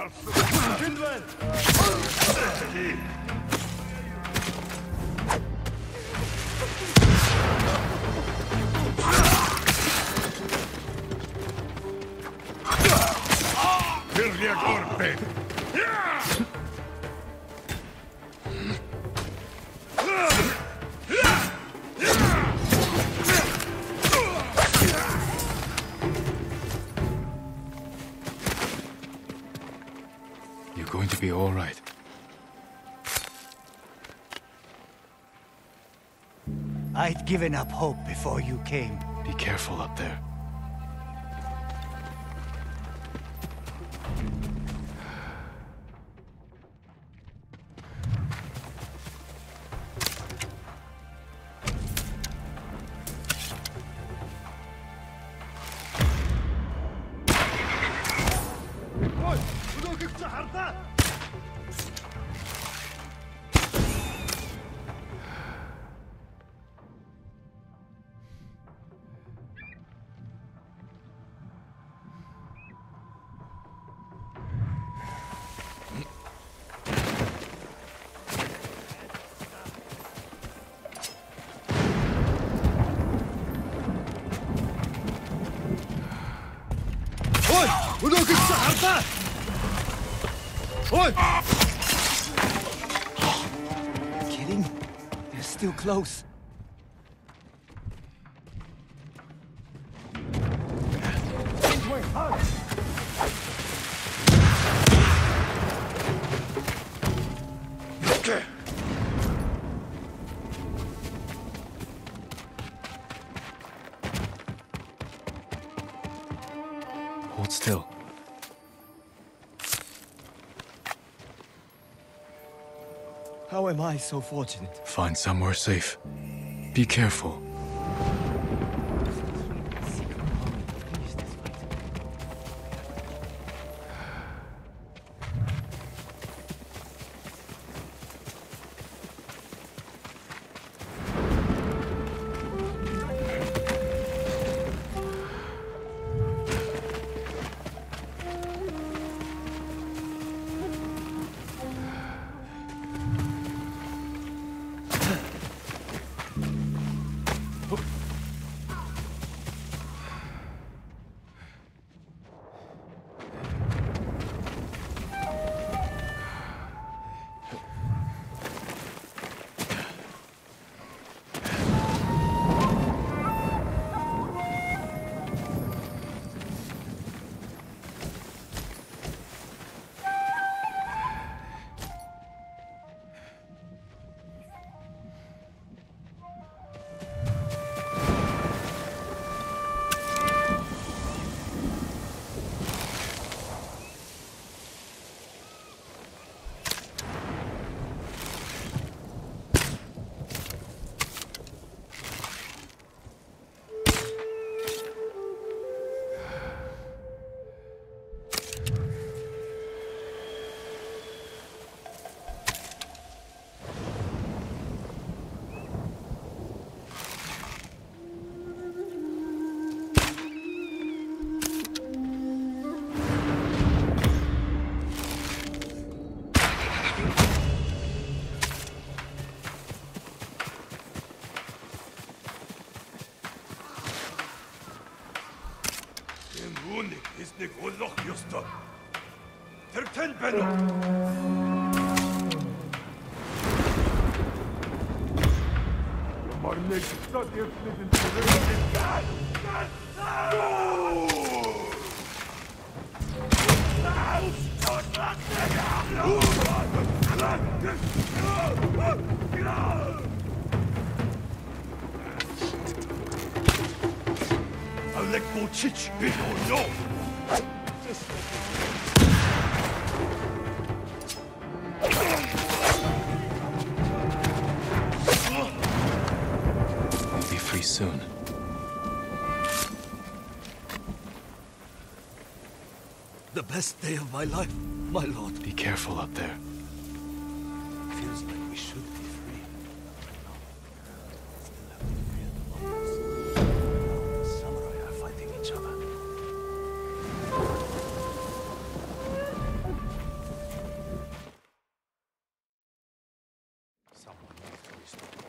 You're going to be all right. I'd given up hope before you came. Be careful up there. Kidding? They're still close. Hold still. How am I so fortunate? Find somewhere safe. Be careful. Isnik ulloch justo. Terten benno. Marnek stat yefnedin Alek Mochich, big or no. We'll be free soon. The best day of my life, my lord. Be careful up there. Feels like we should be free. The samurai are fighting each other. priest.